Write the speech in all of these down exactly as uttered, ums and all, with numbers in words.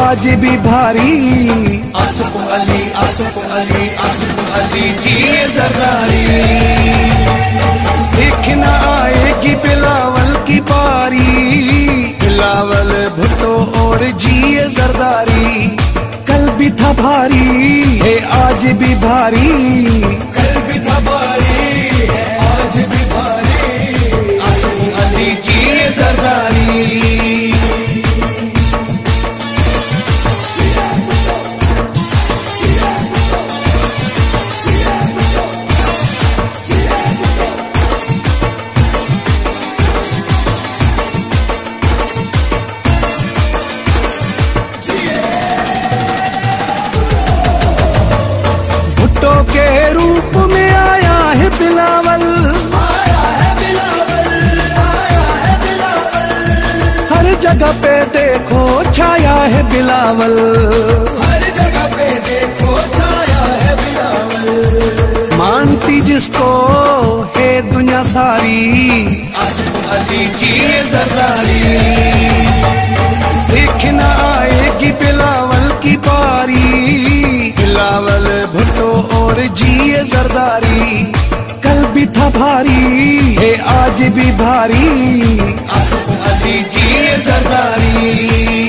आज भी भारी। आसिफ अली आसिफ अली आसिफ अली जी ये जरदारी। देखना आएगी बिलावल की बारी, बिलावल भुट्टो और जी ये जरदारी। कल भी था भारी है आज भी भारी, कल भी था भारी है आज भी भारी। आसिफ अली जी ये जरदारी। के रूप में आया है बिलावल, आया है बिलावल, आया है बिलावल। हर जगह पे देखो छाया है बिलावल, हर जगह पे देखो छाया है बिलावल। मानती जिसको है दुनिया सारी, आसिफ अली जी ये जरदारी। देखना आएगी बिलावल की बारी, बिलावल भुट्टो और जी ये जरदारी। कल भी था भारी है आज भी भारी, आसिफ अली जी ये जरदारी।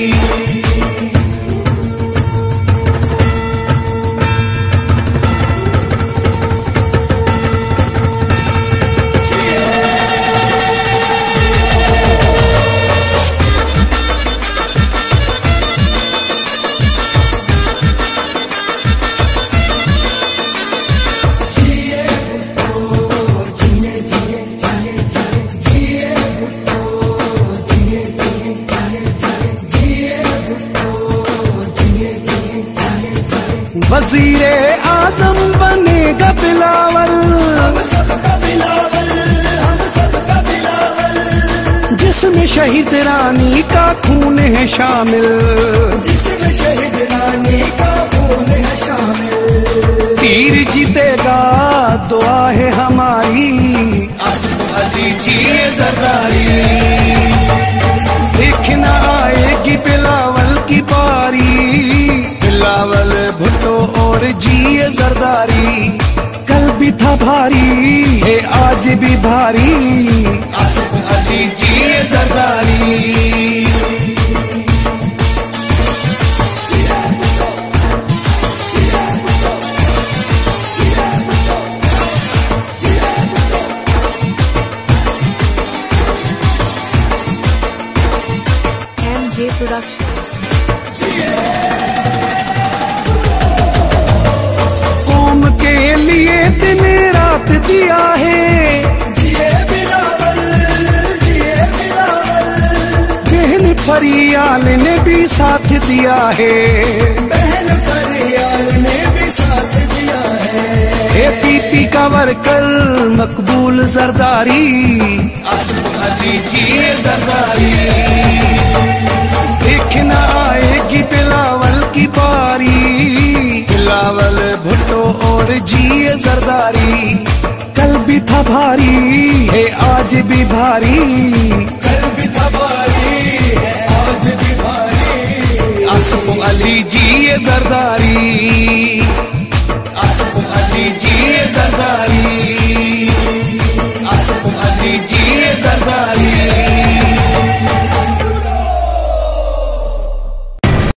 वजीरे आजम बनेगा बिलावल, हम सबका बिलावल, हम सबका बिलावल। जिसमें शहीद रानी का खून है शामिल, जिसमें शहीद रानी का खून है शामिल। तीर जीतेगा दुआ है हमारी, आसिफ अली जी ये जरदारी। देखना आएगी बिलावल की बारी, बिलावल भुट्टो और जी ये जरदारी। कल भी था भारी है आज भी भारी, आसिफ अली जी ये जरदारी। एम जे प्रोडक्शन। कौम के लिए दिन रात दिया है, जिए बिलावल, जिए बिलावल। बहन फरियाल ने भी साथ दिया है, बहन फरियाल ने भी साथ दिया है। एपीपी का वर्कर मकबूल जरदारी, आसिफ अली जी ये जरदारी। देखना आएगी बिलावल की बारी, बिलावल भुट्टो और जी ये जरदारी। कल भी था भारी है आज भी भारी, कल भी था भारी है आज भी भारी। आसिफ अली जी ये जरदारी।